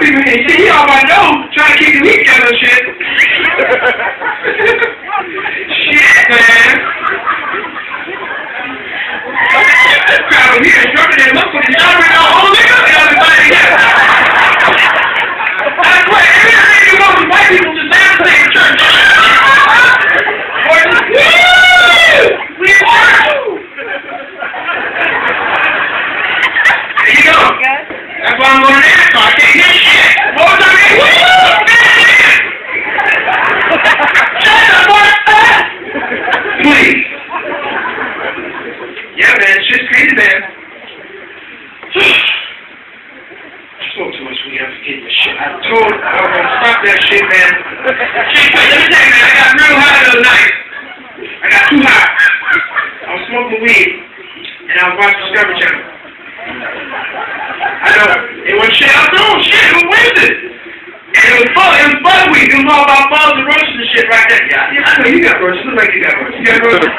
crazy, man. He on my nose trying to keep the week together and shit. Shit, man. Crowd over here instructed him up for the job right now. Oh, nigga, everybody together. That's right. Everything you know, white people just have to say in church. We there you go. That's why I'm going to NASCAR. I can't hear shit. What was I saying? Shut up, boy. Please. Yeah, man. Shit's crazy, man. I spoke too much when you have to get this shit. I told I was going to stop that shit, man. Shit, let me tell you, man. I got real high the other night. I got too high. I was smoking weed, and I was watching Discovery Channel. I know. It was shit. I was doing shit. It was wasted. And it was fun. It was fun week. It was all about bugs and roaches and shit right there. Yeah, I know you got roaches. Look like you got roaches. You got roaches?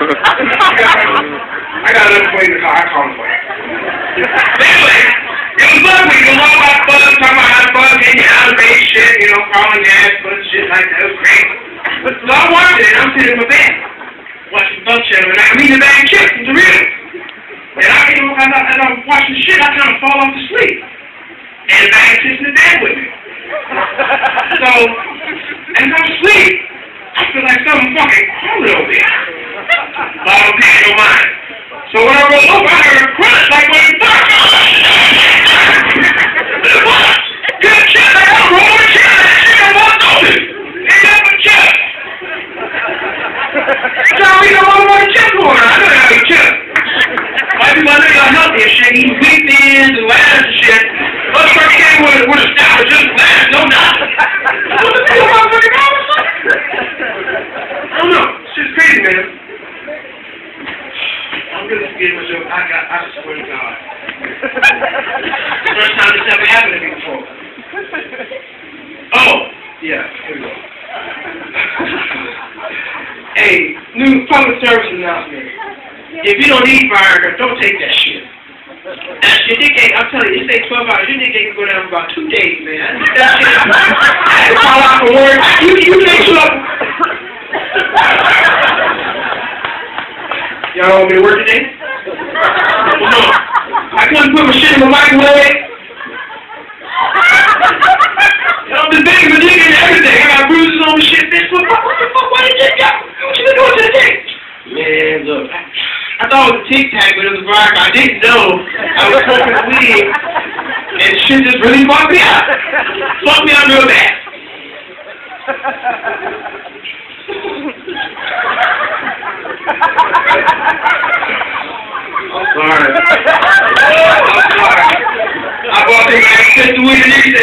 I got another way in the car. I call him for you. Anyway, it was fun week. It was all about bugs, talking about how bugs and your out-of-base shit, you know, crawling gas, putting shit like that. It was crazy. So I watched it, and I'm sitting in my bed, watching Bug Channel, and I'm eating a bag of chips. It's real. And as I'm watching the shit, I kind of fall off to sleep. And the bag sits in the bed with me. So, as I'm asleep, I feel like something fucking crawling over there. But I don't pay no mind. So when I roll over, I heard a crunch like when it's dark. Good shit, I got a roll of chips. That shit I walked over. Ain't nothing but chips. So we don't want more chips on. I know how to eat chips. White people are not healthy and shit, eating wheat thins and lettuce and shit. Other person came with a stout with just lettuce, no nothing. What the hell am I fucking wrong with something? I don't know. It's just crazy, man. I'm really forgetting myself. I swear to God. First time this ever happened to me before. Oh, yeah, here we go. Hey, new public service announcement. If you don't need Viagra, don't take that shit. Your dick ain't, I'm telling you, it takes 12 hours. Your dick ain't go down for about 2 days, man. That shit, I had to call out for work. You take some. Y'all want me to work today? No. I couldn't put my shit in the microwave. I'm just begging my dick and everything. I got bruises on my shit. Bitch, what the fuck? Why did you got? What you been doing to the dick? Man, look. I thought it was a Tic Tac, but it was Viagra. I didn't know I was smoking weed, and shit just really fucked me up. Fucked me up real bad. I'm sorry. I'm sorry. I bought the man, sent the weed and everything.